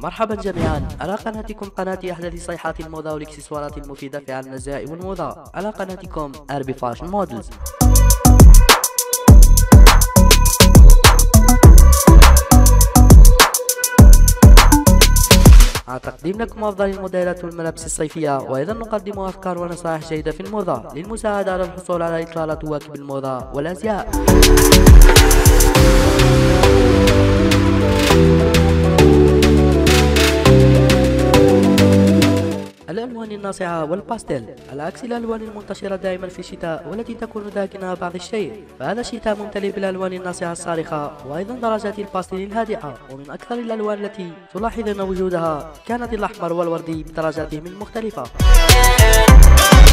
مرحبا جميعا على قناتكم، قناة أحدث صيحات الموضة والإكسسوارات المفيدة في عالم الأزياء والموضة، على قناتكم أربي فاشن مودلز. تقديم لكم أفضل الموديلات والملابس الصيفية، وأيضا نقدم أفكار ونصائح جيدة في الموضة للمساعدة على الحصول على إطلالة واكب الموضة والأزياء. الألوان الناصعة والباستيل، على عكس الألوان المنتشرة دائما في الشتاء والتي تكون داكنة بعض الشيء، فهذا الشتاء ممتلئ بالألوان الناصعة الصارخة وأيضا درجات الباستيل الهادئة. ومن أكثر الألوان التي تلاحظون وجودها كانت الأحمر والوردي بدرجاتهم المختلفة.